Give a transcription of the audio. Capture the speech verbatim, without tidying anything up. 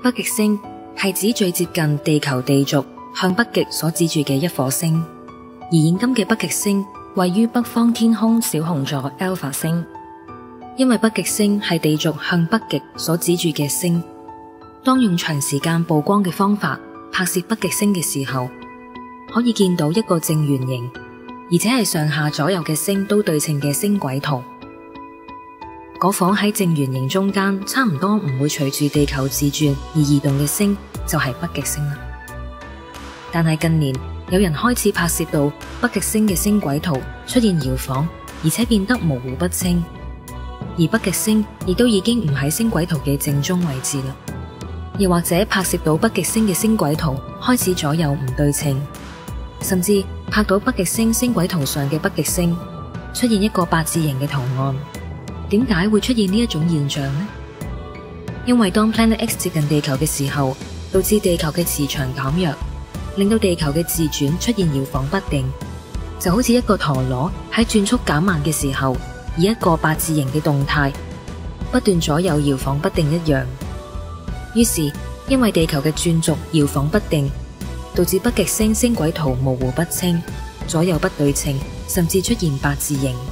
北極星係指最接近地球地軸向北極所指住嘅一顆星，而現今嘅北極星位於北方天空小熊座 Alpha 星。因為北極星係地軸向北極所指住嘅星，當用長時間曝光嘅方法拍攝北極星嘅時候，可以見到一個正圓形，而且係上下左右嘅星都對稱嘅星軌圖。嗰顆喺正圓形中間差唔多唔會隨住地球自轉而移動嘅星就係北極星啦。但係近年有人開始拍攝到北極星嘅星軌圖出現搖晃，而且變得模糊不清，而北極星亦都已經唔喺星軌圖嘅正中位置啦。又或者拍攝到北極星嘅星軌圖開始左右唔對稱，甚至拍到北極星星軌圖上嘅北極星出現一個八字形嘅圖案。點解會出現呢一種現象呢？因為當 Planet X 接近地球嘅時候，導致地球嘅磁場減弱，令到地球嘅自轉出現搖晃不定，就好似一個陀螺喺轉速減慢嘅時候，以一個八字形嘅動態不斷左右搖晃不定一樣。於是因為地球嘅轉軸搖晃不定，導致北極星星軌圖模糊不清，左右不對稱，甚至出現八字形。